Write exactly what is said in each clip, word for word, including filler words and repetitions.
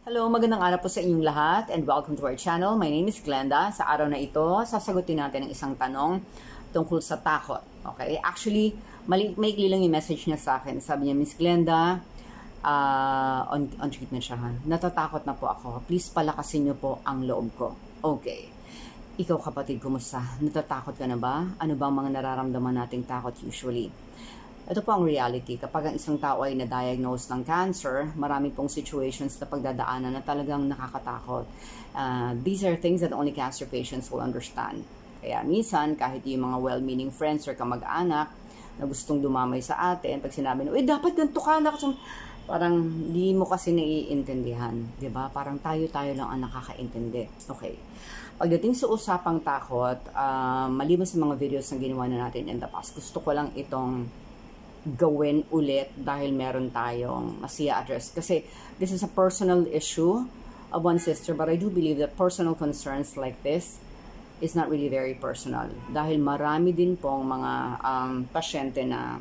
Hello, magandang araw po sa inyong lahat and welcome to our channel. My name is Glenda. Sa araw na ito, sasagutin natin ang isang tanong tungkol sa takot. Okay? Actually, mali maikli lang yung message niya sa akin. Sabi niya, Miss Glenda, uh, on, on treatment siya ha. Natatakot na po ako. Please palakasin niyo po ang loob ko. Okay. Ikaw kapatid, kumusta? Natatakot ka na ba? Ano ba ang mga nararamdaman nating takot usually? Ito po ang reality. Kapag ang isang tao ay na-diagnose ng cancer, marami pong situations na pagdadaanan na talagang nakakatakot. Uh, these are things that only cancer patients will understand. Kaya minsan, kahit yung mga well-meaning friends or kamag-anak na gustong dumamay sa atin, pag sinabi na, eh, dapat ganito ka na. Parang di mo kasi naiintindihan. Diba? Parang tayo-tayo lang ang nakakaintindi. Okay. Pagdating sa usapang takot, uh, maliban sa mga videos na ginawa na natin in the past, gusto ko lang itong gawin ulit dahil meron tayong masiya address. Kasi this is a personal issue of one sister, but I do believe that personal concerns like this is not really very personal. Dahil marami din pong mga um, pasyente na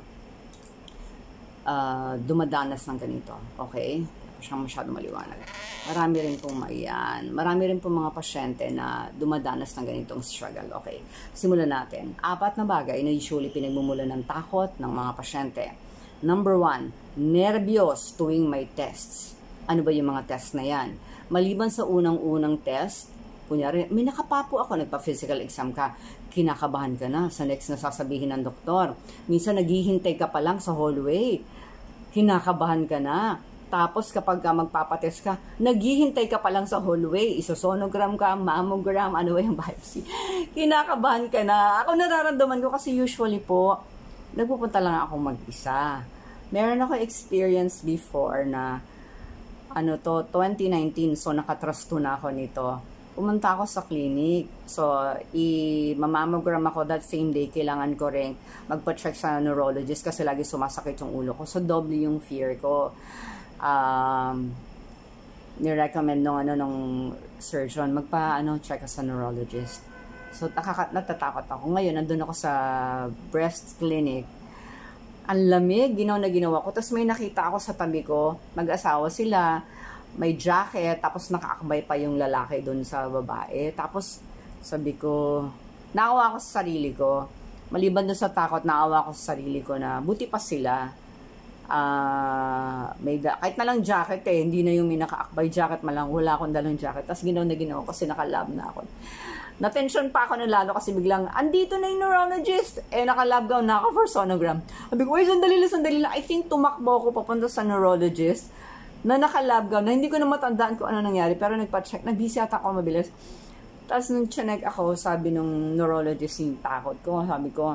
uh, dumadanas ng ganito. Okay? Siyang masyado maliwanag. Marami rin pong maiyan. Marami rin pong mga pasyente na dumadanas ng ganitong struggle. Okay, simulan natin. Apat na bagay na usually pinagmumulan ng takot ng mga pasyente. Number one, nervyos tuwing may tests. Ano ba yung mga test na yan? Maliban sa unang-unang test, kunyari, may nakapapo ako, nagpa-physical exam ka, kinakabahan ka na sa next na sasabihin ng doktor. Minsan naghihintay ka pa lang sa hallway, kinakabahan ka na. Tapos kapag ka magpapatest ka, naghihintay ka pa lang sa hallway, isosonogram ka, mammogram, ano ba yung biopsy. Kinakabahan ka na. Ako nararamdaman ko kasi usually po, nagpupunta lang ako mag-isa. Meron ako experience before na, ano to, twenty nineteen, so nakatrust na ako nito. Pumunta ako sa clinic. So, i-mammogram ako that same day. Kailangan ko rin magpa-check sa neurologist kasi lagi sumasakit yung ulo ko. So, double yung fear ko. Um, ni-recommend nung, ano, nung surgeon, magpa, ano, check sa neurologist. So, nakaka natatakot ako. Ngayon, nandun ako sa breast clinic. Ang lamig, ginaw na ginawa ko. Tapos may nakita ako sa tabi ko, mag-asawa sila, may jacket, tapos nakaakbay pa yung lalaki dun sa babae. Tapos, sabi ko, naawa ako sa sarili ko. Maliban dun sa takot, naawa ako sa sarili ko na buti pa sila. Uh, may da kahit na lang jacket eh, hindi na yung may nakaakbay jacket, malang wala akong dalang jacket. Tapos ginaw na ginaw kasi nakalab na ako. Na-tension pa ako na lalo kasi biglang, andito na yung neurologist. Eh, nakalab gown na ako for sonogram. Sabi ko, uy, sandali lang, sandali lang. I think tumakbo ako papunta sa neurologist na nakalab gown, na hindi ko na matandaan kung ano nangyari, pero nagpa-check, nag-busy ata ako mabilis. Tapos nung chinek ako, sabi nung neurologist yung takot ko, sabi ko,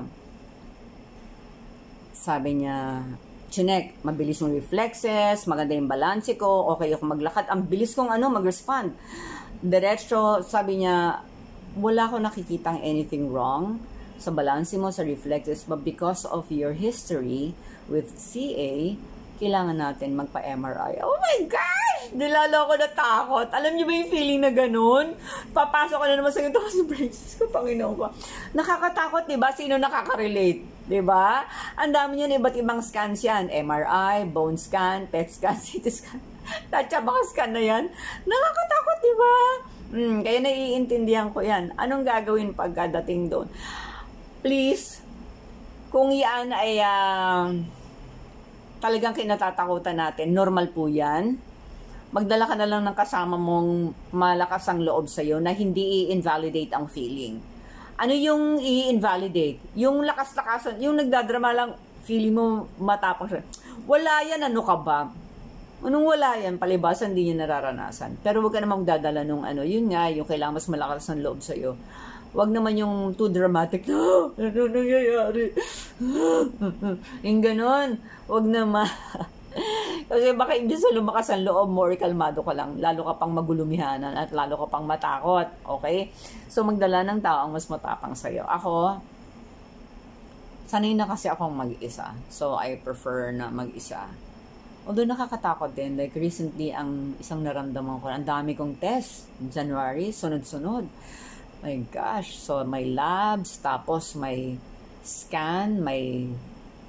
sabi niya, chinek, mabilis yung reflexes, maganda yung balanse ko, okay ako maglakad, ang bilis kong ano, mag-respond. Diretso, sabi niya, wala ko nakikitang anything wrong sa balanse mo, sa reflexes, but because of your history with C A, kailangan natin magpa-M R I. Oh my gosh! Nilala ko na takot. Alam niyo ba yung feeling na ganun? Papasok ko na naman sa ito kasi braces ko, Panginoon ko. Nakakatakot, diba? Sino nakaka-relate? Diba? Ang dami niyan, iba't ibang scans yan. M R I, bone scan, P E T scan, C T scan. Tatsa baka scan na yan. Nakakatakot, diba? Hmm, kaya naiintindihan ko yan. Anong gagawin pagkadating doon? Please, kung yan ay uh, talagang kinatatakutan natin, normal po yan. Magdala ka na lang ng kasama mong malakas ang loob sa'yo na hindi i-invalidate ang feeling. Ano yung i-invalidate? Yung lakas-lakasan, yung nagdadrama lang, feeling mo matapang siya. Wala yan, ano ka ba? Anong wala yan? Palibasan, hindi niya nararanasan. Pero huwag ka namang magdadala nung ano, yun nga, yung kailangan mas malakas ang loob sa'yo. Huwag naman yung too dramatic. Oh, ano nangyayari? Yung ganun. Huwag naman. Kasi baka imbis sa lumakas ang loob, more kalmado ka lang. Lalo ka pang magulumihanan at lalo ka pang matakot. Okay? So, magdala ng tao ang mas matapang sa'yo. Ako, sanay na kasi akong mag-isa. So, I prefer na mag-isa. Although nakakatakot din. Like recently, ang isang naramdaman ko, ang dami kong test. January, sunod-sunod. My gosh. So, may labs, tapos may scan, may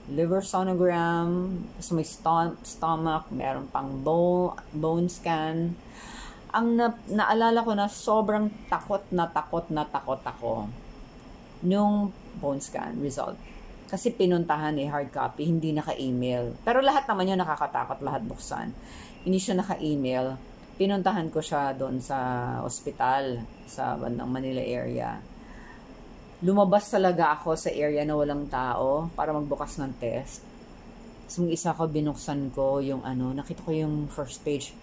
liver sonogram, so may stom stomach, meron pang bone, bone scan. Ang na naalala ko na sobrang takot na takot na takot ako nung bone scan result. Kasi pinuntahan eh, hard copy, hindi naka-email. Pero lahat naman yun nakakatakot, lahat buksan. Hindi siya naka-email. Pinuntahan ko siya doon sa ospital, sa bandang Manila area. Lumabas talaga ako sa area na walang tao para magbukas ng test. So, isa ko, binuksan ko yung ano, nakita ko yung first page.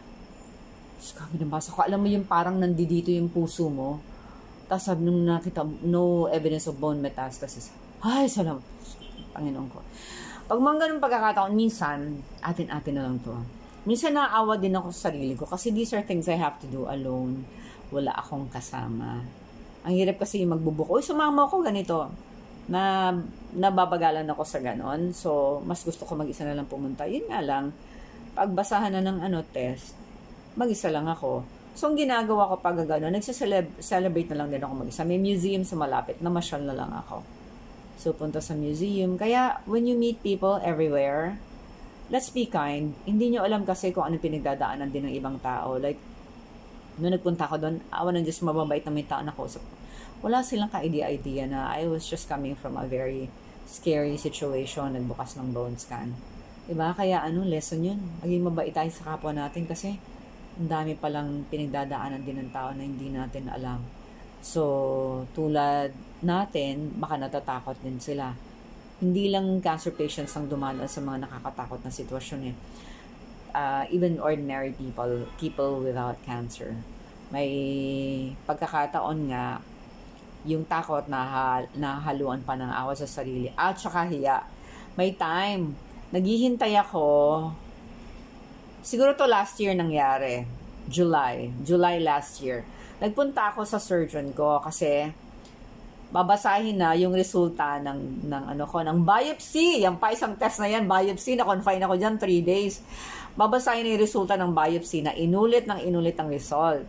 Sabi, nabasa ko. Alam mo yung parang nandito yung puso mo. Tapos sabi nung nakita, no evidence of bone metastasis. Ay, salamat. Panginoon ko. Pag mga ganun pagkakataon, minsan, atin-atin na lang to. Minsan naaawa din ako sa sarili ko kasi these are things I have to do alone. Wala akong kasama. Ang hirap kasi yung magbubuko. Uy, sumama ako ganito. Na, nababagalan ako sa ganon. So, mas gusto ko mag-isa na lang pumunta. Yun nga lang, pagbasahan na ng ano, test, mag-isa lang ako. So, ang ginagawa ko pag gano'n, nagsa-celebrate na lang din ako mag-isa. May museum sa malapit, namasyal na lang ako. So, punta sa museum. Kaya, when you meet people everywhere, let's be kind. Hindi nyo alam kasi kung ano pinagdadaanan din ng ibang tao. Like, nung nagpunta ko doon, awan ng Diyos, mababait na may tao na kausap. Wala silang ka-idea-idea na I was just coming from a very scary situation, nagbukas ng bone scan. Diba? Kaya ano, lesson yun. Maging mabait tayo sa kapwa natin kasi ang dami palang pinagdadaanan din ng tao na hindi natin alam. So, tulad natin, baka natatakot din sila. Hindi lang cancer patients ang dumadaan sa mga nakakatakot na sitwasyon eh. Uh, even ordinary people, people without cancer. May pagkakataon nga, yung takot na nahaluan pa ng awa sa sarili at saka hiya. May time, naghihintay ako. Siguro to last year nangyari. July. July last year. Nagpunta ako sa surgeon ko kasi babasahin na yung resulta ng, ng ano ko, ng biopsy. Yung pa isang test na yan, biopsy. Na-confine ako dyan, three days. Babasahin na yung resulta ng biopsy na inulit ng inulit ang result.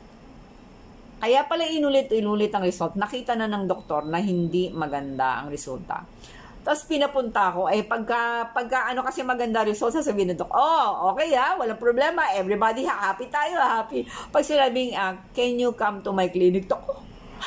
Kaya pala inulit-inulit ang result. Nakita na ng doktor na hindi maganda ang resulta. Tapos pinapunta ko, eh pagka, pagka ano kasi maganda result, sasabihin ng doktor, oh, okay ha, walang problema, everybody happy tayo, happy. Pag sinabing, ah, can you come to my clinic? Toko.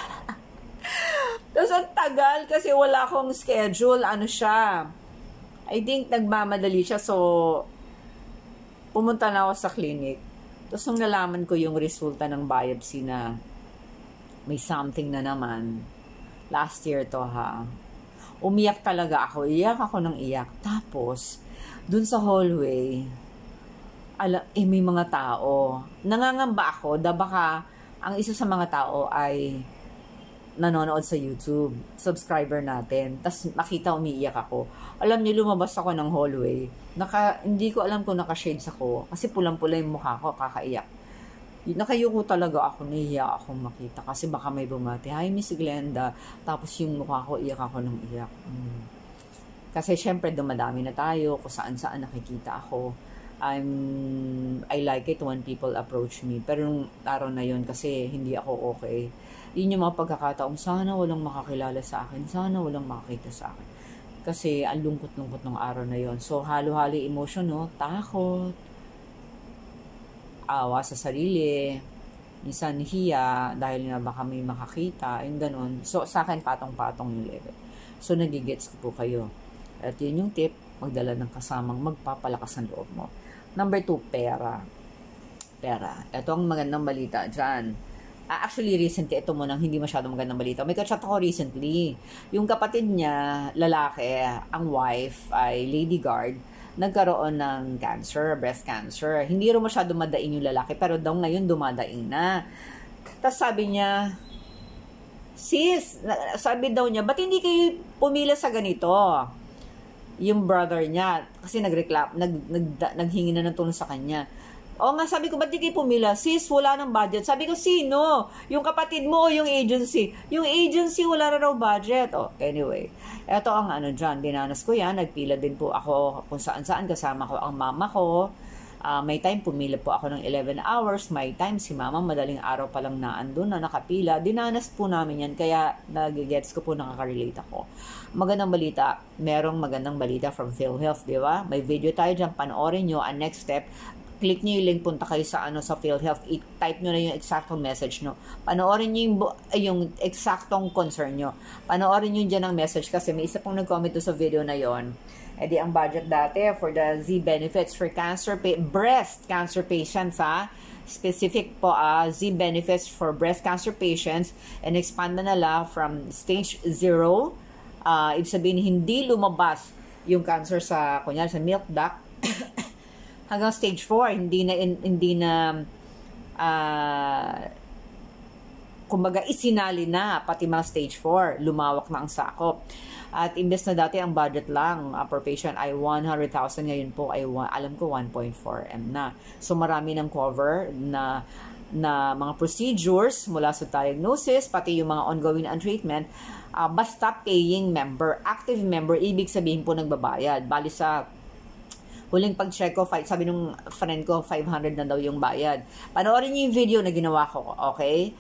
Tapos ang tagal kasi wala akong schedule, ano siya. I think nagmamadali siya, so pumunta na ako sa clinic. Tapos nung nalaman ko yung resulta ng biopsy na may something na naman, last year to ha, umiyak talaga ako. Iyak ako ng iyak. Tapos, dun sa hallway, ala, eh, may mga tao. Nangangamba ako da baka ang isa sa mga tao ay nanonood sa YouTube. Subscriber natin. Tapos, makita umiiyak ako. Alam niyo, lumabas ako ng hallway. Naka, hindi ko alam kung naka-shades ako. Kasi pulang-pula yung mukha ko, kakaiyak. Nakayuko talaga ako, nahiya akong makita kasi baka may bumati, hi Miss Glenda, tapos yung mukha ko, iyak ako ng iyak. Hmm. Kasi syempre dumadami na tayo, kung saan saan nakikita ako. I'm, I like it when people approach me, pero nung araw na yun kasi hindi ako okay. Yun yung mga pagkakataong sana walang makakilala sa akin, sana walang makakita sa akin. Kasi ang lungkot-lungkot ng araw na yun. So halo-halo emotion, no? Takot, awa sa sarili, minsan hiya dahil na baka may makakita, yung ganun. So, sa akin, patong-patong yung level. So, nagigets ko po kayo. At yun yung tip, magdala ng kasamang magpapalakas ng loob mo. Number two, pera. Pera. Ito ang magandang balita dyan. Uh, actually, recently, ito mo nang hindi masyadong magandang balita. May kachat ako recently. Yung kapatid niya, lalaki, ang wife ay lady guard, nagkaroon ng cancer, breast cancer. Hindi rin masyado madaing yung lalaki, pero daw ngayon dumadaing na. Tapos sabi niya, sis, sabi daw niya, ba't hindi kayo pumila sa ganito? Yung brother niya, kasi nagreklam, nag, nag, naghingi na ng tulong sa kanya. O nga, sabi ko, ba't di kayo pumila? Sis, wala ng budget. Sabi ko, sino? Yung kapatid mo o yung agency? Yung agency, wala na raw budget. Oh, anyway, eto ang ano dyan, dinanas ko yan. Nagpila din po ako kung saan-saan. Kasama ko ang mama ko. Uh, may time, pumila po ako ng eleven hours. May time, si mama madaling araw pa lang naandun na nakapila. Dinanas po namin yan, kaya nag-gets ko po, nakaka-relate ako. Magandang balita, merong magandang balita from PhilHealth, di ba? May video tayo dyan, panoorin nyo. Ang next step, click nyo yung link, punta kayo sa ano sa PhilHealth, i-type nyo na yung eksaktong message nyo. Panoorin nyo yung, yung eksaktong concern nyo. Panoorin nyo dyan ang message kasi may isa pong nag-comment sa video na yon. E di ang budget dati for the Z benefits for cancer, breast cancer patients ha. Specific po ah, Z benefits for breast cancer patients and expand na nila from stage zero. Uh, ibig sabihin hindi lumabas yung cancer sa, kunyari sa milk duct, hanggang stage four, hindi na, hindi na, uh, kumbaga, isinali na, pati mga stage four, lumawak na ang sakop. At imbes na dati ang budget lang uh, per patient ay one hundred thousand, ngayon po ay, alam ko, one point four M na. So, marami ng cover na, na mga procedures mula sa diagnosis, pati yung mga ongoing and treatment, uh, basta paying member, active member, ibig sabihin po nagbabayad. Bali sa huling pag-check ko, sabi nung friend ko, five hundred na daw yung bayad. Panoorin niyo yung video na ginawa ko, okay?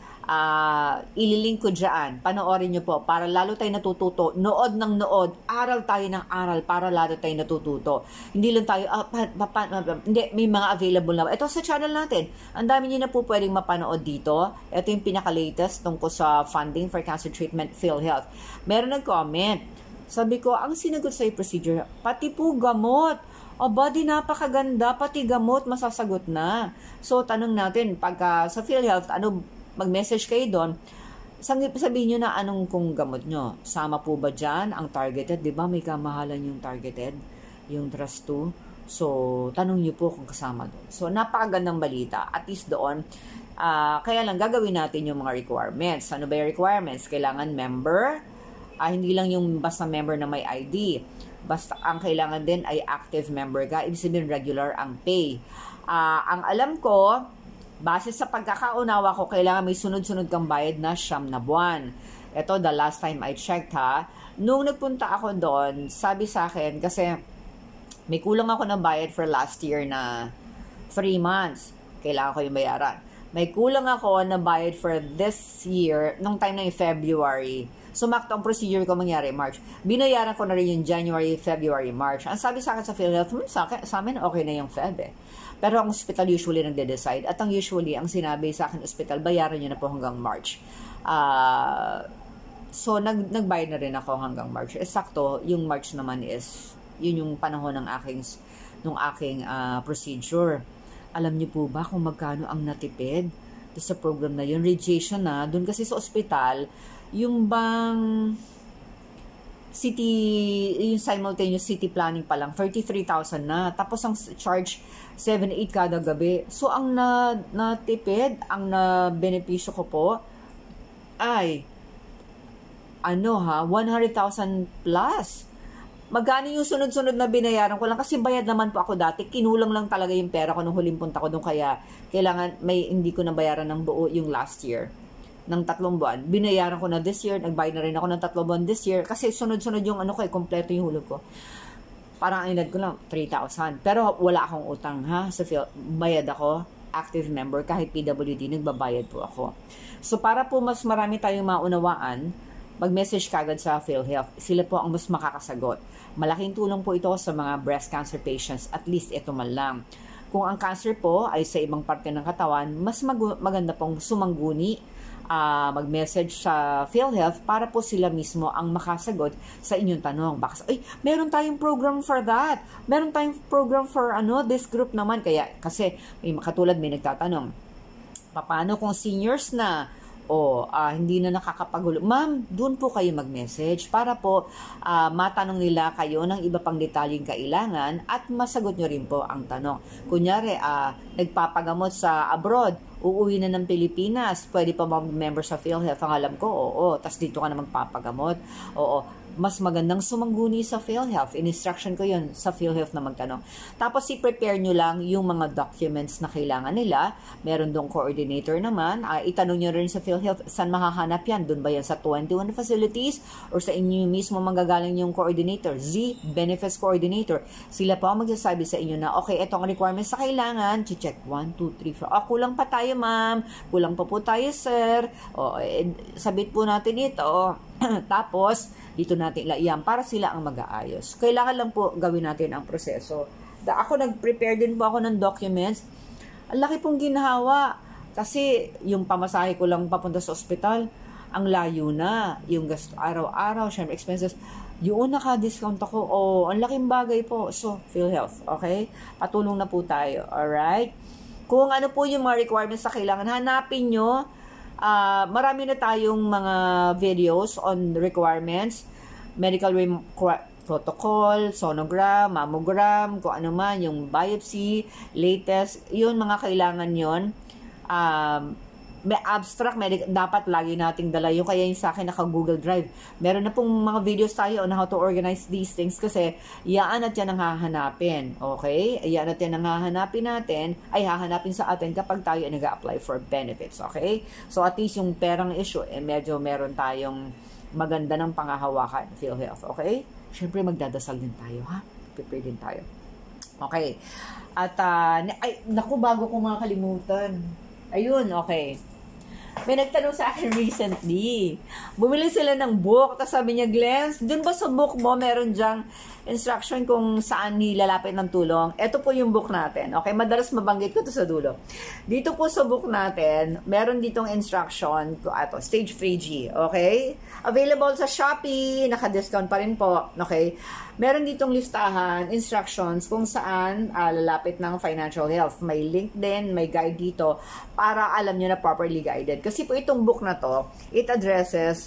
Uh, ililink ko dyan. Panoorin niyo po, para lalo tayo natututo. Nood ng nood, aral tayo ng aral, para lalo tayo natututo. Hindi lang tayo, ah, pa, pa, pa, pa, hindi, may mga available na. Ito sa channel natin, ang dami niyo na po pwedeng mapanood dito. Ito yung pinaka-latest tungkol sa funding for cancer treatment, PhilHealth. Meron nag-comment. Sabi ko, ang sinagot sa procedure, pati po gamot. O body, napakaganda, pati gamot, masasagot na. So, tanong natin, pagka sa PhilHealth, ano, mag-message kayo doon, sabihin nyo na anong kung gamot nyo. Sama po ba dyan ang targeted? Diba may kamahalan yung targeted, yung trust two. So, tanong nyo po kung kasama doon. So, napakagandang balita. At least doon, uh, kaya lang gagawin natin yung mga requirements. Ano ba yung requirements? Kailangan member, uh, hindi lang yung basta member na may I D. Basta ang kailangan din ay active member ka. Ibig sabihin regular ang pay. Uh, ang alam ko, base sa pagkakaunawa ko, kailangan may sunod-sunod kang bayad na siyam na buwan. Ito, the last time I checked ha. Nung nagpunta ako doon, sabi sa akin, kasi may kulang ako ng bayad for last year na three months. Kailangan ko yung bayaran. May kulang ako na bayad for this year, nung time na yung February. Sumakto ang procedure ko mangyari March. Binayaran ko na rin yung January, February, March. Ang sabi sa akin sa PhilHealth, hmm, sa, akin, sa amin okay na yung Feb eh. Pero ang hospital usually nagde-decide. At ang usually, ang sinabi sa akin hospital, bayaran nyo na po hanggang March. Uh, so, nag, nagbayad na rin ako hanggang March. Eh, sakto, yung March naman is, yun yung panahon ng aking, ng aking uh, procedure. Alam niyo po ba kung magkano ang natipid sa program na yun? Radiation na. Doon kasi sa ospital, yung bang city, yung simultaneous city planning pa lang, thirty-three thousand na. Tapos ang charge, seven eight kada gabi. So, ang na, natipid, ang na benepisyo ko po, ay, ano ha, one hundred thousand plus. Magkano yung sunod-sunod na binayaran ko lang? Kasi bayad naman po ako dati. Kinulang lang talaga yung pera ko nung huling punta ko doon. Kaya, kailangan, may hindi ko nabayaran ng buo yung last year. Ng tatlong buwan. Binayaran ko na this year. Nagbayad na rin ako ng tatlong buwan this year. Kasi sunod-sunod yung ano ko, eh, kompleto yung hulog ko. Parang ang inad ko lang, three thousand. Pero wala akong utang, ha? Sa so, bayad ako, active member, kahit P W D, nagbabayad po ako. So, para po mas marami tayong maunawaan, mag-message kagad sa PhilHealth. Sila po ang mas makakasagot. Malaking tulong po ito sa mga breast cancer patients. At least ito man lang. Kung ang cancer po ay sa ibang parte ng katawan, mas mag- maganda pong sumangguni, uh, mag-message sa PhilHealth para po sila mismo ang makasagot sa inyong tanong. Baka, ay, meron tayong program for that. Meron tayong program for ano, this group naman. Kaya, kasi, may katulad may nagtatanong, paano kung seniors na, o uh, hindi na nakakapagulo? Ma'am, doon po kayo mag-message para po uh, matanong nila kayo ng iba pang detalyeng kailangan at masagot nyo rin po ang tanong. Kunyari, uh, nagpapagamot sa abroad, uuwi na ng Pilipinas, pwede pa mag-member sa PhilHealth? Ang alam ko, oo. Tapos dito ka na magpapagamot. Oo. mas magandang sumangguni sa PhilHealth. In-instruction ko yun sa PhilHealth na magtanong. Tapos, i-prepare nyo lang yung mga documents na kailangan nila. Meron doong coordinator naman. Uh, itanong nyo rin sa PhilHealth, saan makahanap yan? Doon ba yan sa twenty-one facilities? Or sa inyo mismo manggagaling yung coordinator? Z, Benefits Coordinator. Sila po ang magsasabi sa inyo na, okay, ito ang requirements na kailangan. Check one, two, three, four. Oh, kulang pa tayo, ma'am. Kulang pa po tayo, sir. O, eh, sabit po natin ito. Tapos, dito natin ilaiyan para sila ang mag-aayos. Kailangan lang po gawin natin ang proseso. Da, ako, nag-prepare din po ako ng documents. Ang laki pong ginhawa. Kasi, yung pamasahe ko lang papunta sa ospital, ang layo na. Yung gasto araw-araw, syempre expenses. Yung naka-discount ako, oh, ang laking bagay po. So, PhilHealth, okay? Patulong na po tayo, alright? Kung ano po yung mga requirements na kailangan, hanapin nyo. Uh, marami na tayong mga videos on requirements, medical protocol, sonogram, mammogram, kung ano man, yung biopsy, latest, yun mga kailangan yun. Um, may abstract, medic, dapat lagi nating dala yung kaya yung sa akin naka Google Drive. Meron na pong mga videos tayo on how to organize these things kasi yaan at yan ang hahanapin. Okay? Yaan at yan ang hahanapin natin, ay hahanapin sa atin kapag tayo ay nag-apply for benefits. Okay? So at least yung perang issue, eh, medyo meron tayong maganda ng pangahawakan, PhilHealth. Okay? Siyempre magdadasal din tayo, ha? Prepare din tayo. Okay. At, uh, ay, naku, bago ko makakalimutan. Ayun, okay. May nagtanong sa akin recently. Bumili sila ng book. Tapos sabi niya, Glenn, dun ba sa book mo meron dyang instruction kung saan nilalapit ng tulong? Ito po yung book natin. Okay, madalas mabanggit ko to sa dulo. Dito po sa book natin, meron ditong instruction. Ito, Stage three G. Okay? Available sa Shopee. Naka-discount pa rin po. Okay? Meron ditong listahan, instructions kung saan uh, lalapit ng financial health. May link din, may guide dito para alam nyo na properly guided. Kasi po itong book na to, it addresses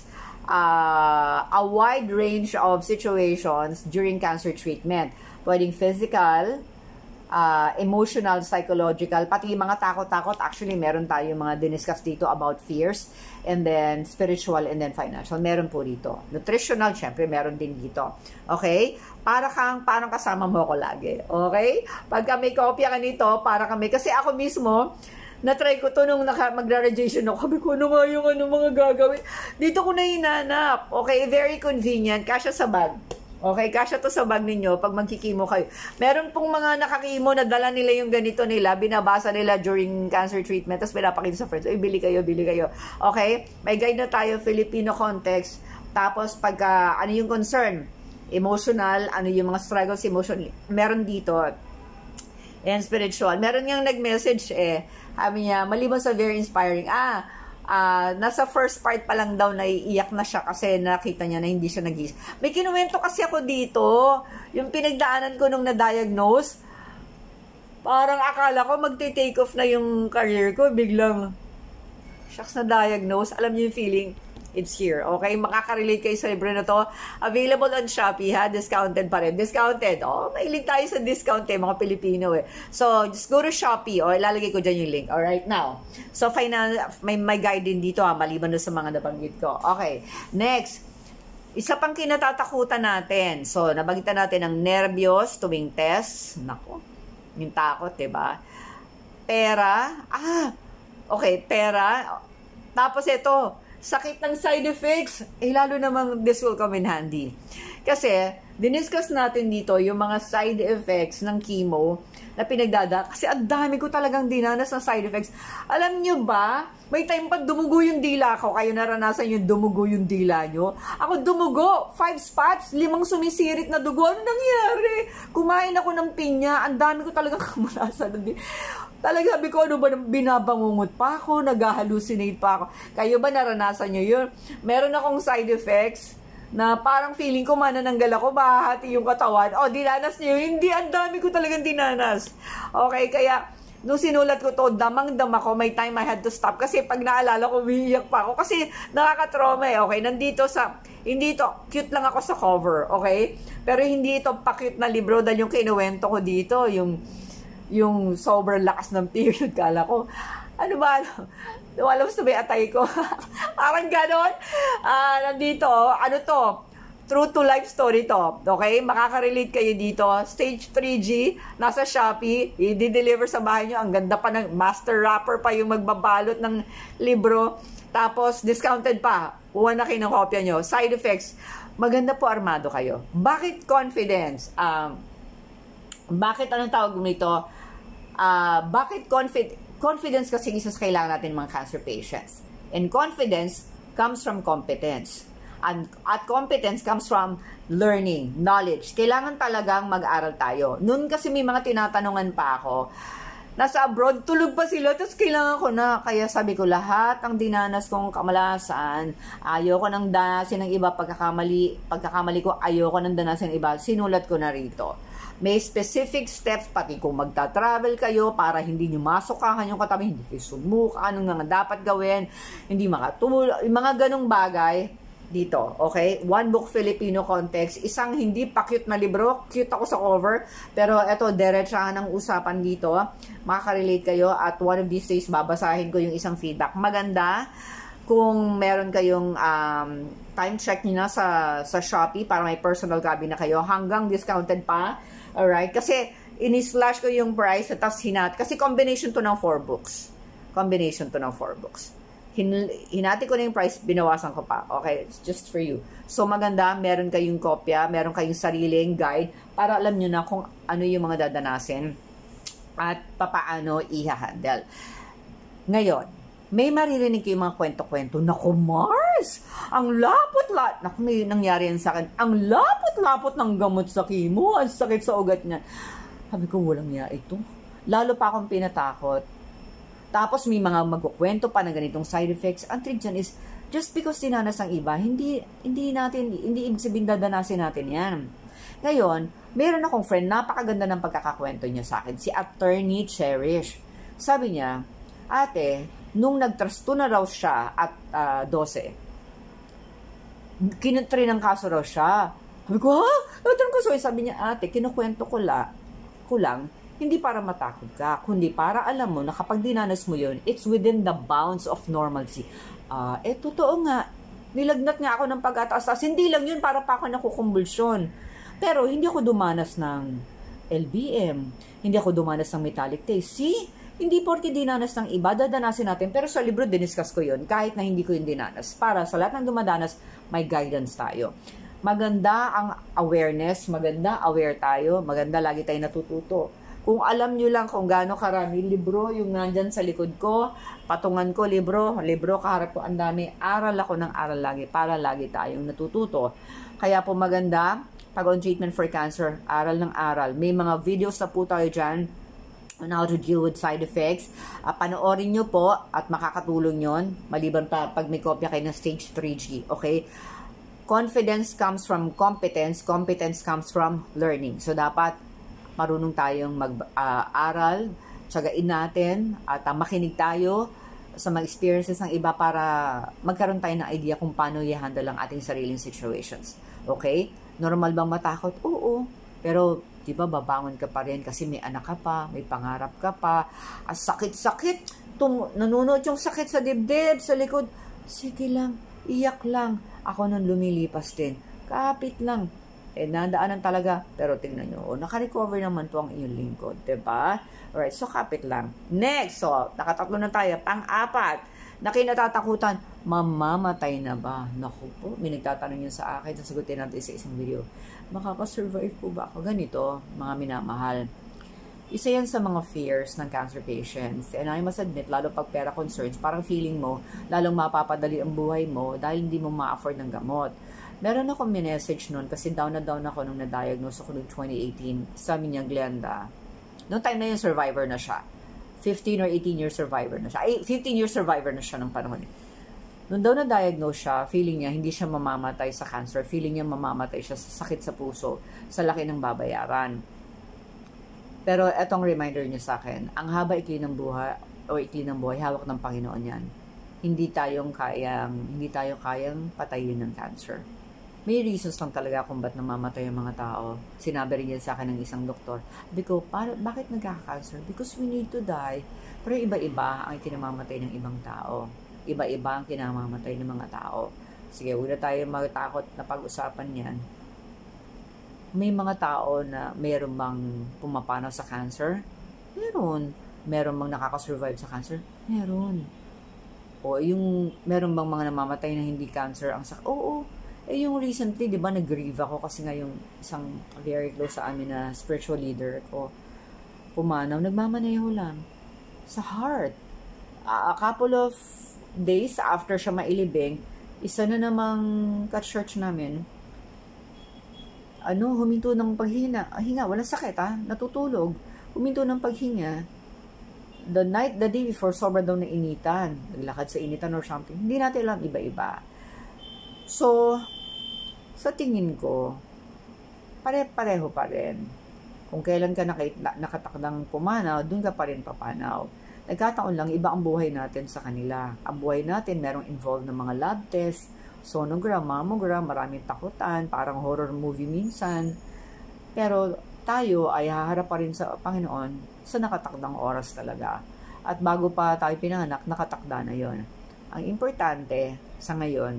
uh, a wide range of situations during cancer treatment. Pwedeng physical, uh, emotional, psychological, pati yung mga takot-takot. Actually, meron tayo mga diniscuss dito about fears, and then spiritual, and then financial. Meron po dito. Nutritional, syempre, meron din dito. Okay? Para kang, parang kasama mo ako lagi. Okay? Pagka may kopya ka nito, para kami, kasi ako mismo, na-try ko to nung mag-radiation ako. Sabi ko, ano nga yung ano mga gagawin? Dito ko na hinanap. Okay? Very convenient. Kasya sa bag. Okay? Kasya to sa bag ninyo pag magkikimo kayo. Meron pong mga nakakimo na dala nila yung ganito nila, binabasa nila during cancer treatment, tapos pinapakita sa friends, ay, bili kayo, bili kayo. Okay? May guide na tayo, Filipino context. Tapos, pagka, ano yung concern? Emotional, ano yung mga struggles, emotion, meron dito. And spiritual. Meron niyang nag-message eh, sabi niya, maliban sa very inspiring, ah, uh, nasa first part pa lang daw naiiyak na siya kasi nakita niya na hindi siya nag-isip. May kinuwento kasi ako dito, yung pinagdaanan ko nung na-diagnose, parang akala ko magte-take off na yung career ko, biglang, shucks, na-diagnose. Alam niyo yung feeling? It's here. Okay? Makaka-relate kayo sa libro na to. Available on Shopee, ha? Discounted pa rin. Discounted. Oh, mahilig tayo sa discount eh, mga Pilipino eh. So, just go to Shopee. O, ilalagay ko dyan yung link. Alright, now. So, final, may, may guide din dito, ha? Maliban doon sa mga nabanggit ko. Okay. Next. Isa pang kinatatakutan natin. So, nabangitan natin ang nervyos tuwing test. Nako. Yung takot, diba? Pera. Ah, okay. Pera. Tapos ito, sakit ng side effects, eh lalo namang this will come in handy. Kasi, diniscuss natin dito yung mga side effects ng chemo na pinagdada. Kasi ang dami ko talagang dinanas ng side effects. Alam nyo ba, may time pa dumugo yung dila ko. Kayo naranasan yung dumugo yung dila nyo. Ako dumugo, five spots, limang sumisirit na dugo. Ano nangyari? Kumain ako ng pinya, ang dami ko talagang kamulasan. Talaga, sabi ko, ano ba, binabangungot pa ako, nag-hallucinate pa ako. Kayo ba naranasan nyo yun? Meron akong side effects na parang feeling ko manananggal ako, mahati yung katawan. O, dinanas nyo, hindi, ang dami ko talagang dinanas. Okay, kaya, nung sinulat ko to, damang-dama ko, may time I had to stop. Kasi pag naalala ko, umiiyak pa ako. Kasi nakaka-trauma eh, okay? Nandito sa, hindi ito, cute lang ako sa cover, okay? Pero hindi ito pa-cute na libro dahil yung kinuwento ko dito, yung, yung sobrang lakas ng period, kala ko, ano ba, ano, wala mo sa may atay ko. Parang ganon. Uh, nandito, ano to, True to life story to. Okay? Makaka-relate kayo dito. Stage three G, nasa Shopee, i-deliver sa bahay nyo. Ang ganda pa ng master wrapper pa yung magbabalot ng libro. Tapos, discounted pa. Kuha na kayo ng kopya nyo. Side effects, maganda po armado kayo. Bakit confidence? Um, bakit anong tawag nito? Uh, bakit confid confidence kasi isa sa kailangan natin mga cancer patients. And confidence comes from competence. And, at competence comes from learning, knowledge. Kailangan talagang mag-aral tayo. Noon kasi may mga tinatanungan pa ako, nasa abroad, tulog pa sila, tapos kailangan ko na. Kaya sabi ko, lahat ang dinanas kong kamalasan, ayoko nang danasin ng iba, pagkakamali, pagkakamali ko, ayoko nang danasin ng iba, sinulat ko na rito. May specific steps, pati kung magta-travel kayo para hindi nyo masukahan yung katabi, hindi kayo sumuka, anong nga dapat gawin, hindi makatulog, mga ganong bagay, dito, okay? One Book Filipino Context, isang hindi pa cute na libro, cute ako sa cover, pero eto, diretsahan ng usapan dito, makaka-relate kayo, at one of these days, babasahin ko yung isang feedback. Maganda, kung meron kayong um, time check nyo na sa, sa Shopee, para may personal copy na kayo, hanggang discounted pa, alright? Kasi, ini-slash ko yung price, at tapos hinat, kasi combination to ng four books. Combination to ng four books. Hin hinati ko na yung price, binawasan ko pa. Okay, it's just for you. So, maganda, meron kayong kopya, meron kayong sariling guide para alam nyo na kung ano yung mga dadanasin at papaano i-handle. Ngayon, may maririnig kayong mga kwento-kwento. Naku, Mars! Ang lapot-lapot. Naku, may nangyari yan sa akin. Ang lapot-lapot ng gamot sa chemo. Ang sakit sa ugat niya. Sabi ko, walang niya ito. Lalo pa akong pinatakot. Tapos may mga magkukwento pa ng ganitong side effects. Ang trick dyan is, just because dinanas ang iba, hindi, hindi natin, hindi ibig sabihin dadanasin natin yan. Ngayon, meron akong friend, napakaganda ng pagkakakwento niya sa akin, si Attorney Cherish. Sabi niya, ate, nung nagtrasto na raw siya at uh, twelve, kinutri ng kaso raw siya. Sabi ko, ha? Nagtry ko, so sabi niya, ate, kinukwento ko, la, ko lang, hindi para matakot ka, kundi para alam mo na kapag dinanas mo yun, it's within the bounds of normalcy. Uh, eh, totoo nga, nilagnat nga ako ng pag-ataas. Hindi lang yun, para pa ako nakukumbulsyon. Pero hindi ako dumanas ng L B M, hindi ako dumanas ng metallic taste. See? Hindi porke dinanas ng iba, dadanasin natin. Pero sa libro, diniscuss ko yun, kahit na hindi ko yun dinanas. Para sa lahat ng dumadanas, may guidance tayo. Maganda ang awareness, maganda aware tayo, maganda lagi tayo natututo. Kung alam nyo lang kung gaano karami libro yung nandyan sa likod ko, patungan ko libro, libro kaharap ko, ang dami, aral ako ng aral lagi, para lagi tayong natututo. Kaya po maganda, pag on treatment for cancer, aral ng aral. May mga videos na po tayo dyan on how to deal with side effects. Uh, panoorin nyo po at makakatulong yon, maliban pa pag may kopya kayo ng stage three G. Okay? Confidence comes from competence, competence comes from learning. So dapat marunong tayong mag-aral, uh, tsagain natin, at uh, makinig tayo sa mga experiences ng iba para magkaroon tayo ng idea kung paano i-handle ang ating sariling situations. Okay? Normal bang matakot? Oo. Pero, di ba, babangon ka pa rin kasi may anak ka pa, may pangarap ka pa, as sakit-sakit, nanunod yung sakit sa dibdib, sa likod. Sige lang, iyak lang. Ako nung lumilipas din. Kapit lang. Eh, nadaanan talaga. Pero tingnan nyo, oh, naka-recover naman po ang inyong lingkod. Diba? Alright, so kapit lang. Next, so, nakatatlo na tayo. Pang-apat, na kinatatakutan, mamamatay na ba? Naku po, may nagtatanong yun sa akin. Sasagutin natin sa isang video. Makakasurvive po ba ako? Ganito, mga minamahal. Isa yan sa mga fears ng cancer patients. And I must admit, lalo pag pera concerns, parang feeling mo, lalong mapapadali ang buhay mo dahil hindi mo ma-afford ng gamot. Meron akong minessage nun kasi down na down ako nung na-diagnose ako noong twenty eighteen. Sabi niya, Glenda, noong time na yun, survivor na siya. fifteen or eighteen year survivor na siya. Ay, fifteen year survivor na siya nung panahon. Noong daw na-diagnose siya, feeling niya hindi siya mamamatay sa cancer. Feeling niya mamamatay siya sa sakit sa puso, sa laki ng babayaran. Pero etong reminder niya sa akin, ang haba ikli ng buhay, o ikli ng buhay, hawak ng Panginoon yan. Hindi tayong kayang, hindi tayo kayang patayin ng cancer. May reasons lang talaga kung ba't namamatay yung mga tao. Sinabi rin yan sa akin ng isang doktor. Because, para, bakit nagkaka-cancer? Because we need to die. Pero iba-iba ang kinamamatay ng ibang tao. Iba-iba ang kinamamatay ng mga tao. sige, huwag na tayo matakot na pag-usapan yan. May mga tao na mayroon bang pumapanaw sa cancer? Meron. Meron bang nakakasurvive sa cancer? Meron. O yung, meron bang mga namamatay na hindi cancer ang sak? Oo. Eh yung recently, di ba, nag-grieve ako kasi nga yung isang very close sa amin na spiritual leader ko, pumanaw, nagmamaneho lang. Sa heart. A couple of days after siya mailibing, isa na namang ka-church namin, ano, huminto ng paghinga. Ah, hinga, walang sakit ha, natutulog. Huminto ng paghinga. The night, the day before, sobra daw na initan. Naglakad sa initan or something. Hindi natin alam, iba-iba. So, sa tingin ko, pare-pareho pa rin. Kung kailan ka nakatakdang pumanaw, dun ka pa rin papanaw. Nagkataon lang, iba ang buhay natin sa kanila. Ang buhay natin, merong involved ng mga lab test, sonogram, mammogram, maraming takutan, parang horror movie minsan. Pero tayo ay haharap pa rin sa Panginoon sa nakatakdang oras talaga. At bago pa tayo pinanganak, nakatakda na yon. Ang importante sa ngayon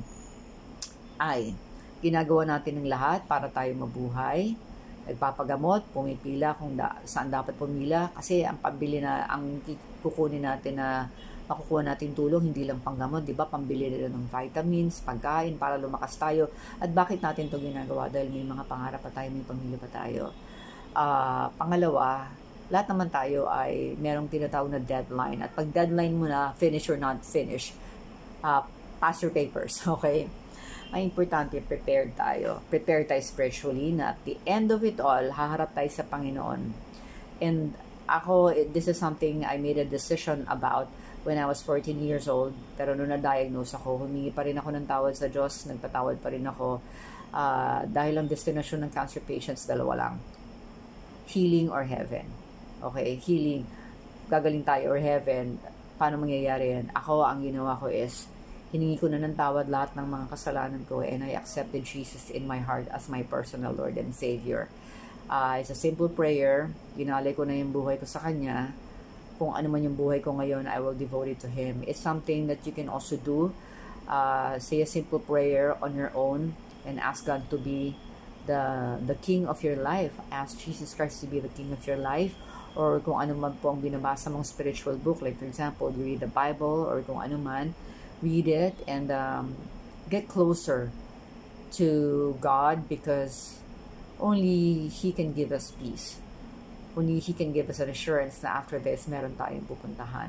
ay ginagawa natin ng lahat para tayo mabuhay. Nagpapagamot, pumipila kung da, saan dapat pumila. Kasi ang pambili na, ang kukunin natin na makukuha natin tulong, hindi lang panggamot, di ba? Pambili nila ng vitamins, pagkain, para lumakas tayo. At bakit natin ito ginagawa? Dahil may mga pangarap pa tayo, may pamilya pa tayo. Uh, pangalawa, lahat naman tayo ay merong tinatawag na deadline. At pag deadline mo na, finish or not finish, uh, pass your papers, okay? Ang importante, prepared tayo. Prepared tayo spiritually na at the end of it all, haharap tayo sa Panginoon. And ako, this is something I made a decision about when I was fourteen years old. Pero nung na-diagnose ako, humingi pa rin ako ng tawad sa Diyos, nagpatawad pa rin ako. Uh, dahil ang destination ng cancer patients, dalawa lang. Healing or heaven. Okay, healing. Gagaling tayo or heaven. Paano mangyayari yan? Ako, ang ginawa ko is, hiningi ko na ng tawad lahat ng mga kasalanan ko and I accepted Jesus in my heart as my personal Lord and Savior. Uh, it's a simple prayer. Ginalay ko na yung buhay ko sa Kanya. Kung ano man yung buhay ko ngayon, I will devote it to Him. It's something that you can also do. Uh, say a simple prayer on your own and ask God to be the, the King of your life. Ask Jesus Christ to be the King of your life. Or kung ano man po ang binabasa mong spiritual book. Like for example, you read the Bible or kung ano man, read it and um, get closer to God because only He can give us peace. Only He can give us an assurance na after this, meron tayong pupuntahan.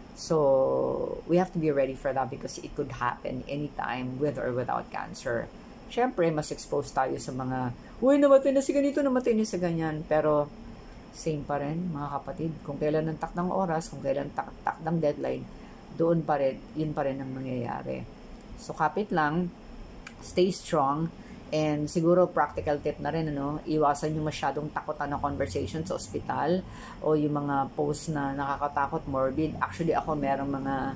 So, we have to be ready for that because it could happen anytime with or without cancer. Siyempre, mas exposed tayo sa mga, uy, namatay na si ganito, namatay na si ganyan. Pero, same pa rin, mga kapatid. Kung kailan ang takdang oras, kung kailan tak takdang deadline, doon pa rin, yun pa rin ang mangyayari. So, kapit lang, stay strong, and siguro practical tip na rin, ano, iwasan yung masyadong takutan na conversation sa ospital o yung mga posts na nakakatakot, morbid. Actually, ako merong mga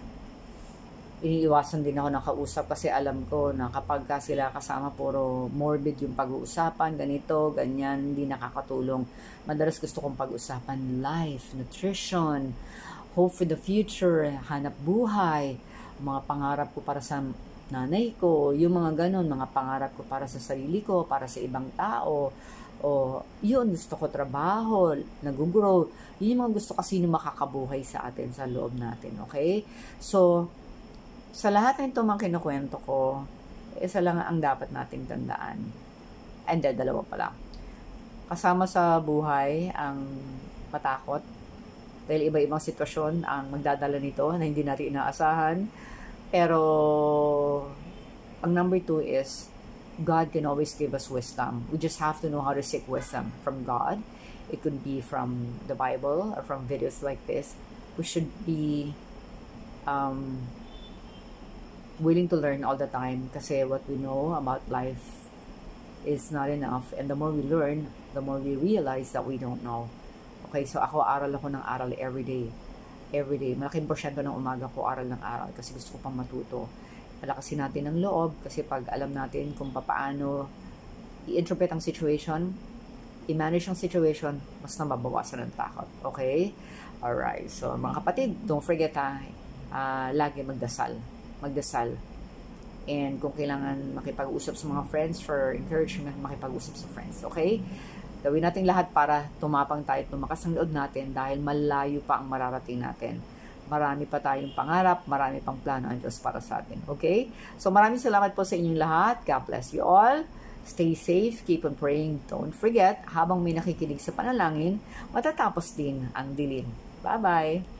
iniiwasan din ako ng kausap kasi alam ko na kapag ka sila kasama puro morbid yung pag-uusapan, ganito, ganyan, hindi nakakatulong. Madalas gusto kong pag-usapan life, nutrition, hope for the future, hanap buhay, mga pangarap ko para sa nanay ko, yung mga ganon, mga pangarap ko para sa sarili ko, para sa ibang tao, o yun, gusto ko trabaho, nag-grow, yun yung mga gusto kasi na makakabuhay sa atin, sa loob natin, okay? So, sa lahat ng ito mga kinukwento ko, isa lang ang dapat nating tandaan. And then, dalawa pala. Kasama sa buhay ang matakot, dahil iba-ibang sitwasyon ang magdadala nito na hindi natin inaasahan. Pero, ang number two is, God can always give us wisdom. We just have to know how to seek wisdom from God. It could be from the Bible or from videos like this. We should be um, willing to learn all the time kasi what we know about life is not enough. And the more we learn, the more we realize that we don't know. Okay, so ako, aral ako ng aral every day. Every day. Malaking porsyento ng umaga ko aral ng aral kasi gusto ko pang matuto. Palakasin natin ang loob kasi pag alam natin kung paano i-interpret ang situation, i-manage ang situation, mas na mabawasan ang takot. Okay? Alright. So, mga kapatid, don't forget ha, uh, lagi magdasal. Magdasal. And kung kailangan makipag-usap sa mga friends for encouragement, makipag-usap sa friends. Okay? Gawin natin lahat para tumapang tayo at tumakas ang loob natin dahil malayo pa ang mararating natin. Marami pa tayong pangarap, marami pang plano ang Diyos para sa atin. Okay? So maraming salamat po sa inyong lahat. God bless you all. Stay safe, keep on praying. Don't forget, habang may nakikinig sa panalangin, matatapos din ang dilim. Bye-bye!